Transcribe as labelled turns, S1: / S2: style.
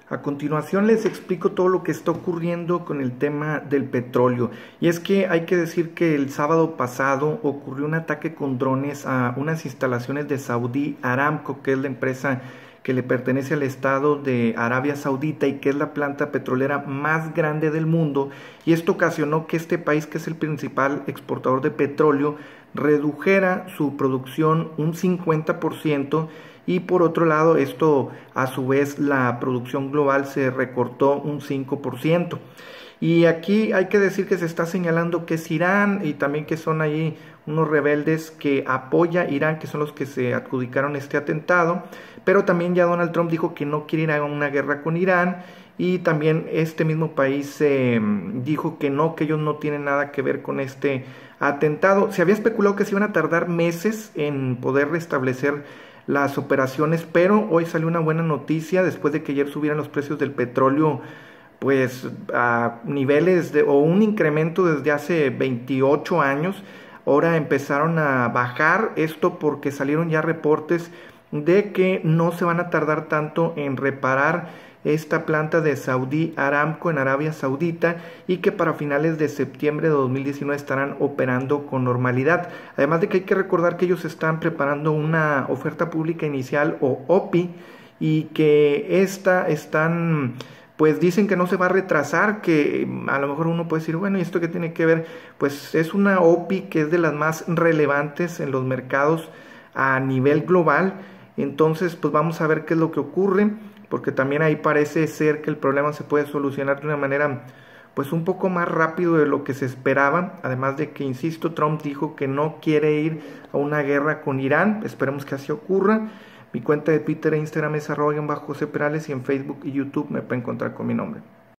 S1: A continuación les explico todo lo que está ocurriendo con el tema del petróleo. Y es que hay que decir que el sábado pasado ocurrió un ataque con drones a unas instalaciones de Saudi Aramco, que es la empresa que le pertenece al Estado de Arabia Saudita y que es la planta petrolera más grande del mundo. Y esto ocasionó que este país, que es el principal exportador de petróleo, redujera su producción un 50%. Y por otro lado, esto a su vez la producción global se recortó un 5%. Y aquí hay que decir que se está señalando que es Irán y también que son ahí unos rebeldes que apoya Irán, que son los que se adjudicaron este atentado. Pero también ya Donald Trump dijo que no quiere ir a una guerra con Irán. Y también este mismo país dijo que no, que ellos no tienen nada que ver con este atentado. Se había especulado que se iban a tardar meses en poder restablecer las operaciones, pero hoy salió una buena noticia después de que ayer subieran los precios del petróleo pues a niveles o un incremento desde hace 28 años. Ahora empezaron a bajar, esto porque salieron ya reportes de que no se van a tardar tanto en reparar esta planta de Saudi Aramco en Arabia Saudita y que para finales de septiembre de 2019 estarán operando con normalidad. Además de que hay que recordar que ellos están preparando una oferta pública inicial o OPI y que pues dicen que no se va a retrasar, que a lo mejor uno puede decir, bueno, ¿y esto qué tiene que ver? Pues es una OPI que es de las más relevantes en los mercados a nivel global. Entonces, pues vamos a ver qué es lo que ocurre, porque también ahí parece ser que el problema se puede solucionar de una manera pues un poco más rápido de lo que se esperaba, además de que, insisto, Trump dijo que no quiere ir a una guerra con Irán. Esperemos que así ocurra. Mi cuenta de Twitter e Instagram es @José Perales y en Facebook y YouTube me pueden encontrar con mi nombre.